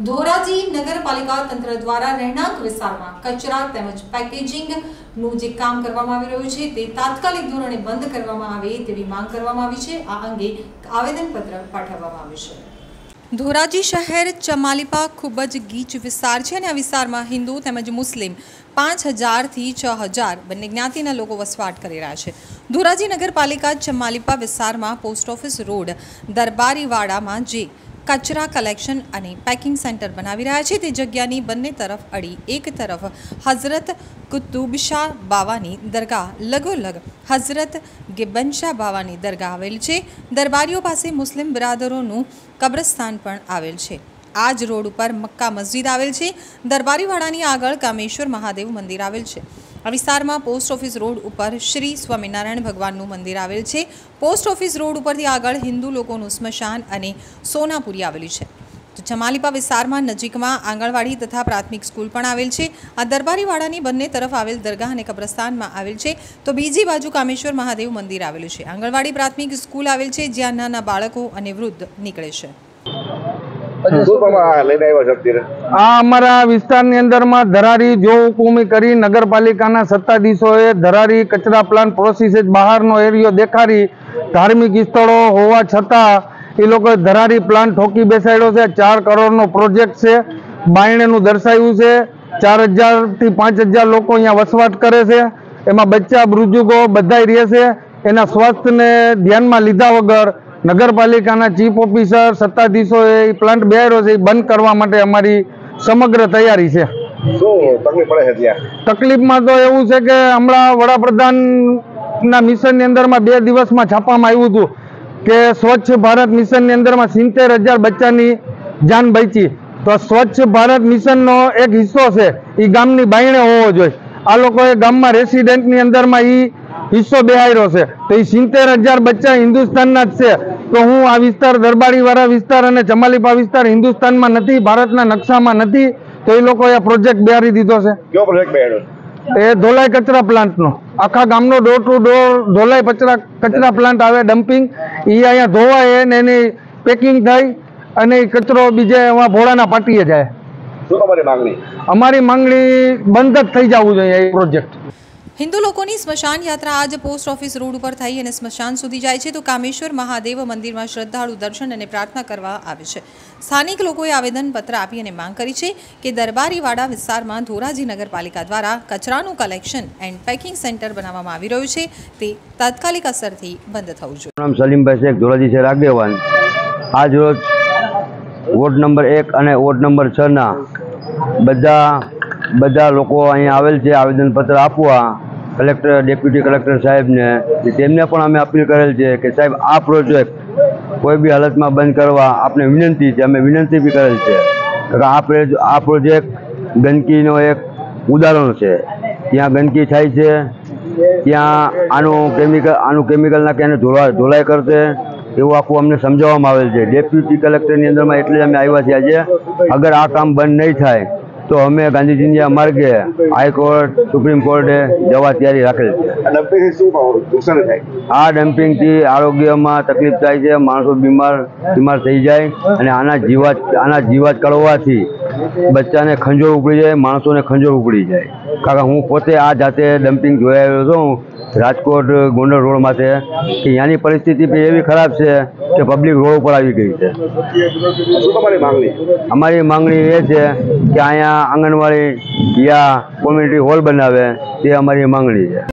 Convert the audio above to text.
ધોરાજી નગરપાલિકા તંત્ર દ્વારા રહેણાંક વિસ્તારમાં કચરા તેમજ પેકેજિંગનું જે કામ કરવામાં આવી રહ્યું છે તે તાત્કાલિક ધોરણે બંધ કરવામાં આવે તેવી માંગ કરવામાં આવી છે। આ અંગે આવેદનપત્ર પાઠવવામાં આવ્યું છે। ધોરાજી શહેર ચમાલીપા ખૂબ જ ગીચ વિસ્તાર છે અને આ વિસ્તારમાં હિન્દુ તેમજ મુસ્લિમ 5000 થી 6000 બંને જ્ઞાતિના લોકો વસવાટ કરી રહ્યા છે। ધોરાજી નગરપાલિકા ચમાલીપા વિસ્તારમાં પોસ્ટ ઓફિસ રોડ દરબારીવાડામાં જે કચરા કલેક્શન અને પેકિંગ સેન્ટર બનાવી રહ્યા છે તે જગ્યાની બંને તરફ અડી એક તરફ હઝરત કુતુબ શાહ બાવાની દરગાહ લગોલગ હઝરત ગિબ્બન શાહ બાવાની દરગાહ આવેલ છે। દરબારીઓ પાસે મુસ્લિમ બિરાદરોનું કબ્રસ્તાન પણ આવેલ છે। આ જ રોડ ઉપર મક્કા મસ્જિદ આવેલ છે। દરબારીવાડાની આગળ કામેશ્વર મહાદેવ મંદિર આવેલ છે। આ વિસ્તારમાં પોસ્ટ ઓફિસ રોડ ઉપર શ્રી સ્વામિનારાયણ ભગવાનનું મંદિર આવેલ છે। પોસ્ટ ઓફિસ રોડ ઉપરથી આગળ હિન્દુ લોકોનું સ્મશાન અને સોનાપુરી આવેલી છે। તો ચમાલીપા વિસ્તારમાં નજીકમાં આંગણવાડી તથા પ્રાથમિક સ્કૂલ પણ આવેલ છે। આ દરબારીવાડાની બંને તરફ આવેલ દરગાહ અને કબ્રસ્તાનમાં આવેલ છે તો બીજી બાજુ કામેશ્વર મહાદેવ મંદિર આવેલું છે। આંગણવાડી પ્રાથમિક સ્કૂલ આવેલ છે જ્યાં નાના બાળકો અને વૃદ્ધ નીકળે છે। અમારા વિસ્તારની અંદરમાં ધરારી જો હુકુમી કરી નગરપાલિકાના સત્તાધીશોએ ધરારી કચરા પ્લાન્ટ પ્રોસેસ બહારનો એરિયો દેખાડી ધાર્મિક સ્થળો હોવા છતાં એ લોકો ધરારી પ્લાન્ટ ઠોકી બેસાડ્યો છે। 4 કરોડનો પ્રોજેક્ટ છે। બાયણેનું દર્શાવ્યું છે 4000 થી 5000 લોકો અહીંયા વસવાટ કરે છે। એમાં બચ્ચા બુજુર્ગો બધાય રહે છે। એના સ્વાસ્થ્યને ધ્યાનમાં લીધા વગર નગરપાલિકાના ચીફ ઓફિસર સત્તાધીશોએ એ પ્લાન્ટ બેહાડ્યો છે એ બંધ કરવા માટે અમારી સમગ્ર તૈયારી છે। તકલીફમાં તો એવું છે કે હમણાં વડાપ્રધાનના મિશનની અંદરમાં 2 દિવસમાં છાપવામાં આવ્યું હતું કે સ્વચ્છ ભારત મિશનની અંદરમાં 70000 બચ્ચાની જાન બચી। તો સ્વચ્છ ભારત મિશનનો એક હિસ્સો છે એ ગામની બાયણે હોવો જોઈએ। આ લોકોએ ગામમાં રેસિડેન્ટની અંદરમાં એ હિસ્સો બેહાડ્યો છે તો એ 70000 બચ્ચા હિન્દુસ્તાનના જ છે। તો હું આ વિસ્તાર દરબારીવાળા વિસ્તાર અને ચમાલીપા વિસ્તાર હિન્દુસ્તાનમાં નથી, ભારતના નકશામાં નથી, તો એ લોકોએ પ્રોજેક્ટ બેહાડી દીધો છે। કયો પ્રોજેક્ટ બેહાડ્યો? એ ધોલાઈ કચરા પ્લાન્ટનો આખા ગામનો ડોર ટુ ડોર ધોલાઈ કચરા પ્લાન્ટ આવે ડમ્પિંગ એ અહીંયા ધોવાય ને એની પેકિંગ થાય અને એ કચરો બીજે એમાં ભોળાના પાટીએ જાય। શું તમારી માંગણી? અમારી માંગણી બંધ જ થઈ જવું જોઈએ એ પ્રોજેક્ટ। હિન્દુ લોકોની સ્મશાન યાત્રા આજ પોસ્ટ ઓફિસ રોડ ઉપર થઈ અને સ્મશાન સુધી જાય છે તો કામેશ્વર મહાદેવ મંદિરમાં શ્રદ્ધાળુ દર્શન અને પ્રાર્થના કરવા આવે છે। સ્થાનિક લોકોએ આવેદનપત્ર આપી અને માંગ કરી છે કે દરબારીવાડા વિસ્તારમાં ધોરાજી નગરપાલિકા દ્વારા કચરાનું કલેક્શન એન્ડ પેકિંગ સેન્ટર બનાવવામાં આવી રહ્યું છે તે તાત્કાલિક અસરથી બંધ થવું જોઈએ। નામ સલીમભાઈ શેખ, ધોરાજી શહેર આગેવાન। આજ રોજ વોર્ડ નંબર 1 અને વોર્ડ નંબર 6 ના બધા લોકો અહીંયા આવેલ છે આવેદનપત્ર આપવા કલેક્ટર ડેપ્યુટી કલેક્ટર સાહેબને। તેમને પણ અમે અપીલ કરેલ છે કે સાહેબ આ પ્રોજેક્ટ કોઈ બી હાલતમાં બંધ કરવા આપણે વિનંતી છે, અમે વિનંતી બી કરેલ છે કે આ પ્રોજેક્ટ ગંદકીનો એક ઉદાહરણ છે। ત્યાં ગંદકી થાય છે, ત્યાં આનું કેમિકલ નાખી અને ધોલાઈ કરશે એવું આખું અમને સમજાવવામાં આવેલ છે। ડેપ્યુટી કલેક્ટરની અંદરમાં એટલે જ અમે આવ્યા છીએ આજે। અગર આ કામ બંધ નહીં થાય તો અમે ગાંધીજીના માર્ગે હાઈકોર્ટ સુપ્રીમ કોર્ટે જવા તૈયારી રાખેલ છે। આ ડમ્પિંગથી આરોગ્યમાં તકલીફ થાય છે, માણસો બીમાર થઈ જાય અને આના જીવાત કરવાથી બચ્ચાને ખંજોળ ઉપડી જાય, માણસોને ખંજોળ ઉપડી જાય। કારણ હું પોતે આ જાતે ડમ્પિંગ જોઈ આવ્યો છું રાજકોટ ગોંડલ રોડ માટે કે ત્યાંની પરિસ્થિતિ એવી ખરાબ છે કે પબ્લિક રોડ ઉપર આવી ગઈ છે। અમારી માંગણી એ છે કે અહીંયા આંગણવાડી યા કોમ્યુનિટી હોલ બનાવે તે અમારી માંગણી છે।